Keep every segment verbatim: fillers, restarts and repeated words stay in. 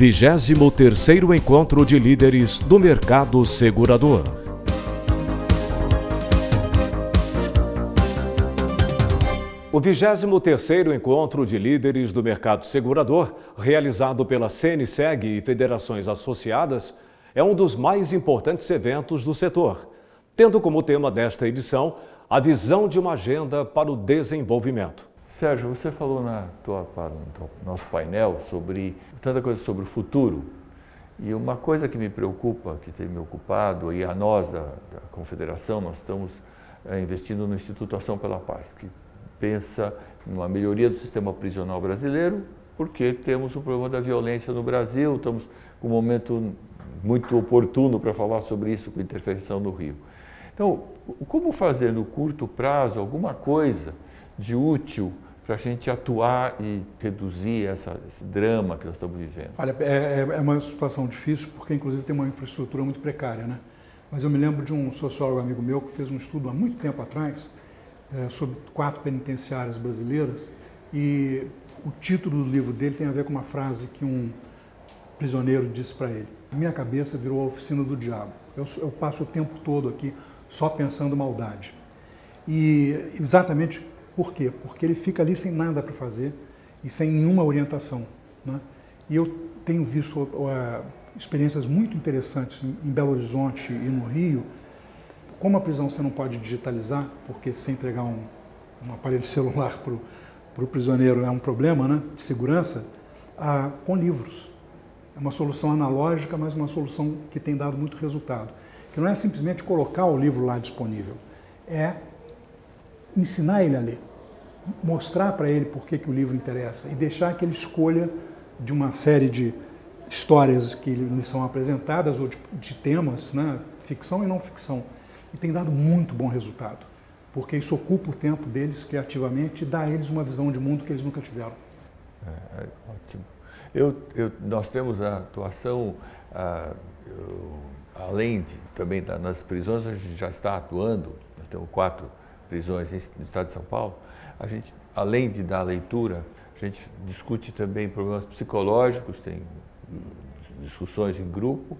vigésimo terceiro Encontro de Líderes do Mercado Segurador. O vigésimo terceiro Encontro de Líderes do Mercado Segurador, realizado pela C N S E G e federações associadas, é um dos mais importantes eventos do setor, tendo como tema desta edição a visão de uma agenda para o desenvolvimento. Sérgio, você falou na tua, no nosso painel sobre tanta coisa sobre o futuro, e uma coisa que me preocupa, que tem me ocupado, e a nós da, da Confederação, nós estamos é, investindo no Instituto Ação pela Paz, que pensa numa melhoria do sistema prisional brasileiro, porque temos o problema da violência no Brasil, estamos com um momento muito oportuno para falar sobre isso com a intervenção no Rio. Então, como fazer no curto prazo alguma coisa de útil para a gente atuar e reduzir essa, esse drama que nós estamos vivendo? Olha, é, é uma situação difícil porque, inclusive, tem uma infraestrutura muito precária, né? Mas eu me lembro de um sociólogo amigo meu que fez um estudo há muito tempo atrás é, sobre quatro penitenciárias brasileiras, e o título do livro dele tem a ver com uma frase que um prisioneiro disse para ele: minha cabeça virou a oficina do diabo. Eu, eu passo o tempo todo aqui só pensando maldade. E exatamente por quê? Porque ele fica ali sem nada para fazer e sem nenhuma orientação, né? E eu tenho visto uh, experiências muito interessantes em, em Belo Horizonte e no Rio. Como a prisão você não pode digitalizar, porque se entregar um, um aparelho celular para o prisioneiro é um problema, né, de segurança, uh, com livros. É uma solução analógica, mas uma solução que tem dado muito resultado. Que não é simplesmente colocar o livro lá disponível, é ensinar ele a ler, mostrar para ele por que, que o livro interessa e deixar que ele escolha de uma série de histórias que lhe são apresentadas ou de, de temas, né, ficção e não ficção. E tem dado muito bom resultado, porque isso ocupa o tempo deles criativamente e dá a eles uma visão de mundo que eles nunca tiveram. É, é ótimo. Eu, eu, nós temos a atuação, ah, eu, além de, também da, nas prisões, a gente já está atuando, nós temos quatro prisões no estado de São Paulo. A gente, além de dar leitura, a gente discute também problemas psicológicos, tem discussões em grupo,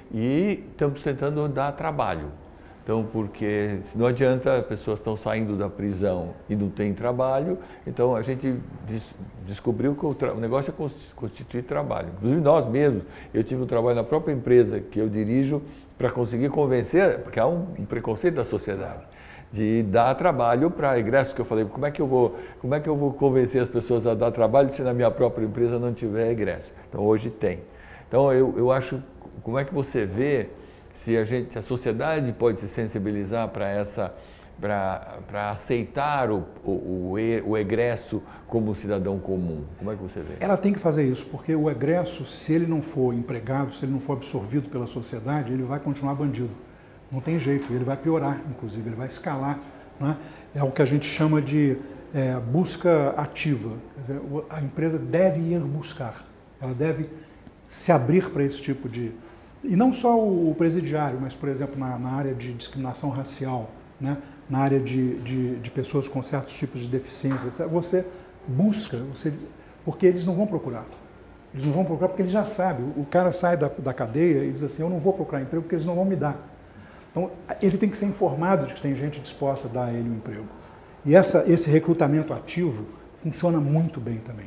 e estamos tentando dar trabalho. Então, porque não adianta, pessoas estão saindo da prisão e não tem trabalho, então a gente des descobriu que o, o negócio é constituir trabalho. Inclusive nós mesmos, eu tive um trabalho na própria empresa que eu dirijo para conseguir convencer, porque há um, um preconceito da sociedade, de dar trabalho para egressos, que eu falei, como é que eu vou, como é que eu vou convencer as pessoas a dar trabalho se na minha própria empresa não tiver egresso? Então hoje tem. Então eu, eu acho, como é que você vê se a gente, a sociedade pode se sensibilizar para essa, para aceitar o, o, o egresso como cidadão comum? Como é que você vê? Ela tem que fazer isso, porque o egresso, se ele não for empregado, se ele não for absorvido pela sociedade, ele vai continuar bandido. Não tem jeito, ele vai piorar, inclusive, ele vai escalar, né? É o que a gente chama de é, busca ativa. Quer dizer, a empresa deve ir buscar, ela deve se abrir para esse tipo de... E não só o presidiário, mas, por exemplo, na, na área de discriminação racial, né? Na área de, de, de pessoas com certos tipos de deficiências, você busca, você, porque eles não vão procurar. Eles não vão procurar porque eles já sabem. O cara sai da, da cadeia e diz assim, eu não vou procurar emprego porque eles não vão me dar. Então, ele tem que ser informado de que tem gente disposta a dar a ele um emprego. E essa, esse recrutamento ativo funciona muito bem também.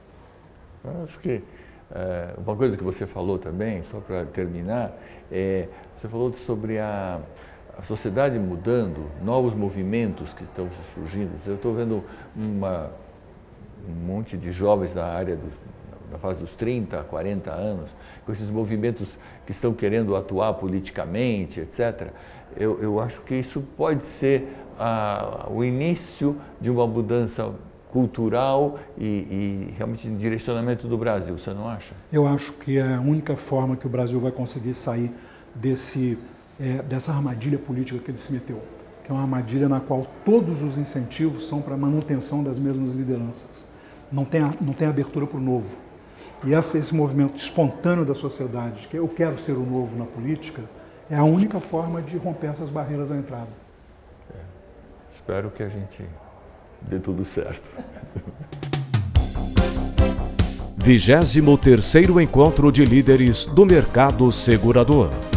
Eu acho que é, uma coisa que você falou também, só para terminar, é, você falou sobre a, a sociedade mudando, novos movimentos que estão surgindo. Eu estou vendo uma, um monte de jovens da área dos, na fase dos trinta, quarenta anos, com esses movimentos que estão querendo atuar politicamente, etcétera. Eu, eu acho que isso pode ser a, o início de uma mudança cultural e, e realmente de direcionamento do Brasil, você não acha? Eu acho que é a única forma que o Brasil vai conseguir sair desse, é, dessa armadilha política que ele se meteu, que é uma armadilha na qual todos os incentivos são para a manutenção das mesmas lideranças. Não tem, não tem abertura para o novo. E esse, esse movimento espontâneo da sociedade, de que eu quero ser o novo na política, é a única forma de romper essas barreiras à entrada. É. Espero que a gente dê tudo certo. vigésimo terceiro Encontro de Líderes do Mercado Segurador.